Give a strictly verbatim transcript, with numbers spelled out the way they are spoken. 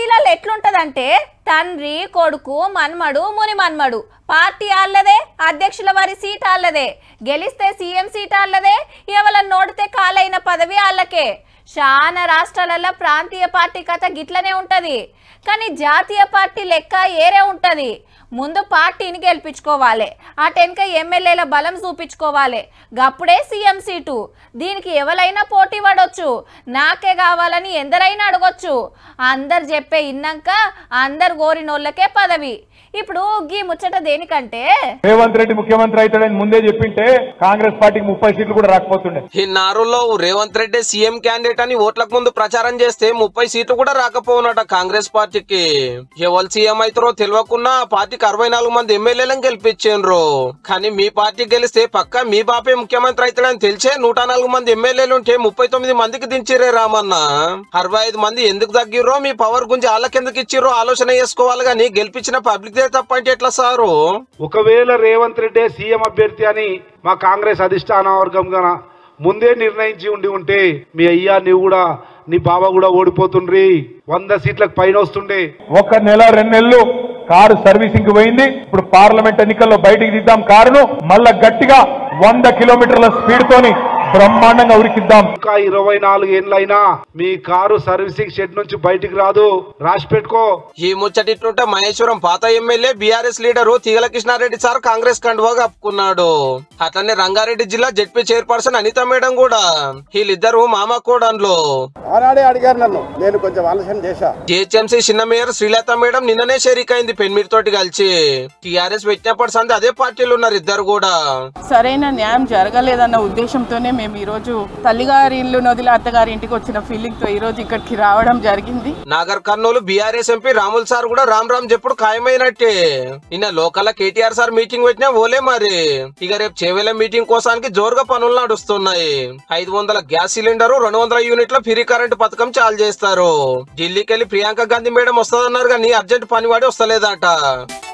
పార్టీలలో ఎట్లుంటదంటే తండ్రి కొడుకు మన్మడు ముని మన్మడు పార్టీ ఆళ్ళదే అధ్యక్షుల వారి సీట్ ఆళ్ళదే గెలిస్తే సీఎం సీట్ ఆళ్ళదే ఎవరన్నా నోడితే కాలైన పదవి ఆళ్ళకే చాలా రాష్ట్రాలలో ప్రాంతీయ పార్టీ కథ గిట్లనే ఉంటది కానీ జాతీయ పార్టీ లెక్క ఏరే ఉంటది ముందు పార్టీని గెలిపించుకోవాలి అటెనక ఎమ్మెల్యేల బలం చూపించుకోవాలి గప్పుడే సీఎం సీటు దీనికి ఎవరైనా పోటీ పడవచ్చు నాకే కావాలని ఎందరైనా అడగొచ్చు అందరు చెప్పే ఇన్నాక అందరు కోరినోళ్ళకే పదవి ఇప్పుడు గీ ముచ్చట దేనికంటే రేవంత్ రెడ్డి ముఖ్యమంత్రి అవుతాడని ముందే చెప్పింటే కాంగ్రెస్ పార్టీకి ముప్పై సీట్లు కూడా రాకపోతుండే. ఈ నారులో రేవంత్ రెడ్డి సీఎం క్యాండిడేట్ అని ఓట్లకు ముందు ప్రచారం చేస్తే ముప్పై సీట్లు కూడా రాకపోనట కాంగ్రెస్ పార్టీకి. ఎవరు సీఎం అవుతారో తెలియకున్నా పార్టీకి అరవై నాలుగు మంది ఎమ్మెల్యేలను గెలిపించారు. కానీ మీ పార్టీ గెలిస్తే పక్క మీ బాపే ముఖ్యమంత్రి అవుతాడని తెలిసే నూట నాలుగు మంది ఎమ్మెల్యేలు ఉంటే ముప్పై తొమ్మిది మందికి దించిరే రామన్న. అరవై ఐదు మంది ఎందుకు తగ్గిరో మీ పవర్ గురించి వాళ్ళకెందుకు ఇచ్చిరో ఆలోచన చేసుకోవాలి గానీ గెలిపించిన పబ్లిక్ తప్పంటే ఎట్లా సారు? ఒకవేళ రేవంత్ రెడ్డి సీఎం అభ్యర్థి అని మా కాంగ్రెస్ అధిష్టాన వర్గం గాన ముందే నిర్ణయించి ఉండి ఉంటే మీ అయ్యా నీవు కూడా నీ బాబా కూడా ఓడిపోతుండ్రి, వంద సీట్లకు పైన వస్తుండే. ఒక నెల రెండు నెలలు కారు సర్వీసింగ్ పోయింది. ఇప్పుడు పార్లమెంట్ ఎన్నికల్లో బయటికి దిద్దాం కారును, మళ్ళా గట్టిగా వంద కిలోమీటర్ల స్పీడ్ తోని బ్రహ్మాండంగా ఉరికిద్దాం. ఇంకా ఇరవై నాలుగు ఏళ్ళైనా మీ కారు సర్వీసింగ్ షెడ్ నుంచి బయటికి రాదు, రాసి పెట్టుకో. ఈ ముచ్చటిట్లుంటే మహేశ్వరం పాత ఎమ్మెల్యే బీఆర్ఎస్ లీడరు తీగల కృష్ణారెడ్డి సార్ కాంగ్రెస్ కండువా కప్పుకున్నాడు. అట్లనే రంగారెడ్డి జిల్లా జెడ్పీ చైర్పర్సన్ అనిత మేడం కూడా వీళ్ళిద్దరు మామ కోడన్లు. ఆనాడే అడిగారు నన్ను, నేను కొంచెం ఆలోచన చేశా. జిహెచ్ఎంసీ చిన్న మేయర్ శ్రీలత మేడం నిన్ననే షేరికైంది పెన్మీర్ తోటి కలిసి. టీఆర్ఎస్ పెట్టినప్పటి సంది అదే పార్టీలు ఉన్నారు ఇద్దరు కూడా. సరైన న్యాయం జరగలేదన్న ఉద్దేశంతోనే మేము ఈ రోజు తల్లిగారి ఇల్లు నదిల అత్తగారి ఇంటికి వచ్చిన ఫీలింగ్ తో ఈ రోజు ఇక్కడికి రావడం జరిగింది. Nagar Kurnool BRS MP Ramul sir కూడా రామ్ రామ్ చెప్పుడు ఖాయమైనట్టే. నిన్న లోకల్ కేటీఆర్ సార్ మీటింగ్ పెట్టినా ఓలే మరి. ఇక రేపు చేవేల మీటింగ్ కోసానికి జోరుగా పనులు నడుస్తున్నాయి. ఐదు వందల గ్యాస్ సిలిండర్ రెండు వందల యూనిట్ల ఫ్రీ కరెంట్ పథకం చాలు చేస్తారు. ఢిల్లీకి వెళ్లి ప్రియాంక గాంధీ మేడం వస్తుందన్నారు కానీ అర్జెంట్ పని వాడి వస్తలేదట.